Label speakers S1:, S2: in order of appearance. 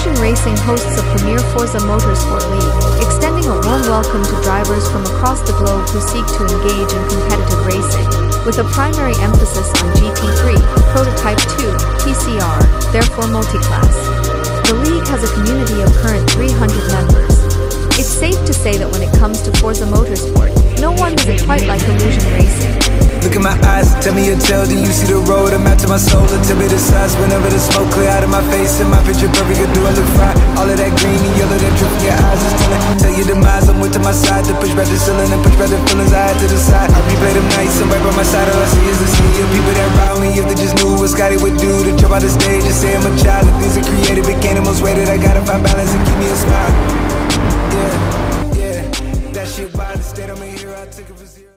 S1: Illusion Racing hosts a premier Forza Motorsport League, extending a warm welcome to drivers from across the globe who seek to engage in competitive racing, with a primary emphasis on GT3, Prototype 2, TCR, therefore multi-class. The league has a community of current 300 members. It's safe to say that when it comes to Forza Motorsport, no one does it quite like Illusion Racing.
S2: Look in my eyes, tell me your tale, do you see the road? I'm out to my soul, and tell me the size. Whenever the smoke clear out of my face, and my picture perfect, do I look fine? All of that green and yellow that drip in your eyes is telling. Tell your demise, I'm with to my side, to push back the ceiling and push back the feelings I had to the side. I replay them nights, and right by my side, all I see is the sea of people that ride me. If they just knew what Scotty would do to jump out the stage and say I'm a child. If things are creative, it can't the most weighted. I gotta find balance and keep me a smile. Yeah, that shit wild, the state I'm in here, I took it for zero.